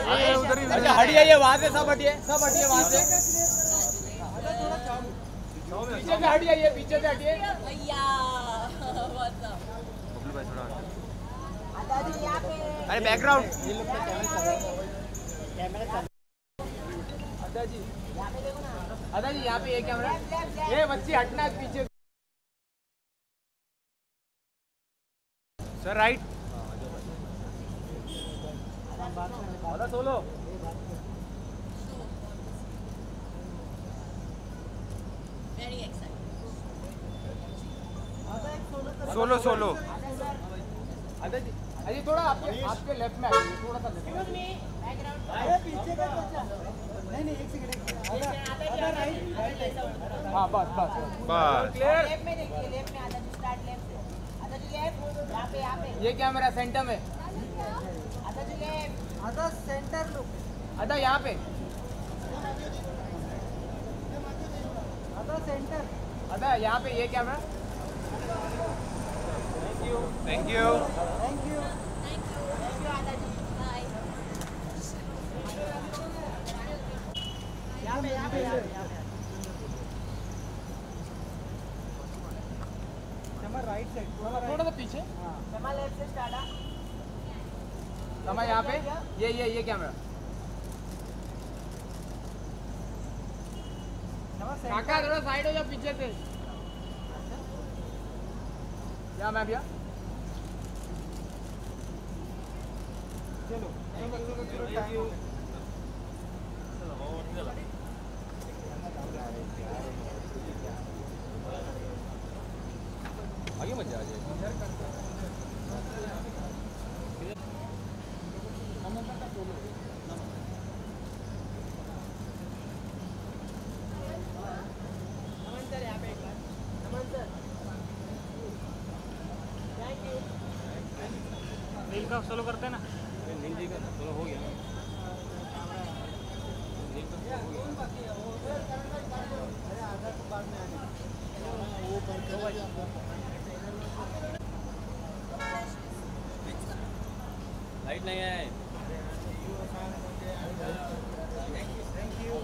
अच्छा हटिए, ये वहाँ से सब हटिए वहाँ से। पीछे से हटिए, ये पीछे से हटिए। अरे बैकग्राउंड। अदा जी यहाँ पे ये कैमरा, ये बच्ची हटना पीछे। Sir right. Ada solo solo solo. Ada ji अजी थोड़ा आपके लेफ्ट में आइए, थोड़ा सा लेफ्ट। पीछे का नहीं एक सेकंड। हाँ बस क्लियर। लेफ्ट में देखिए, लेफ्ट में आधा स्टार्ट लेफ्ट से। आधा जी लेफ्ट, यहाँ पे ये कैमरा सेंटर में। आधा जी लेफ्ट, आधा सेंटर लुक। आधा यहाँ पे, आधा सेंटर। आधा यहाँ पे ये कैमरा। थैंक यू आधा जी। बाय। यहाँ पे राइट साइड, थोड़ा सा पीछे। शमा लेफ्ट से स्टार्ट। शमा यहाँ पे, ये कैमरा। काका थोड़ा साइड हो जाओ पीछे से। क्या मैं भैया, चलो आगे मत जा। नील का सोलो करते हैं ना, नील जी का सोलो हो गया। लाइट नहीं है। Thank you.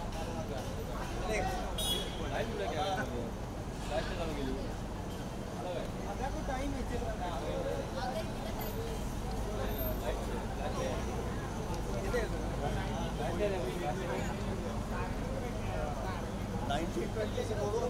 लाइट पूरा क्या है? लाइट चलाने के लिए आधा को टाइम है। चल लाइट 1920 से बोलो।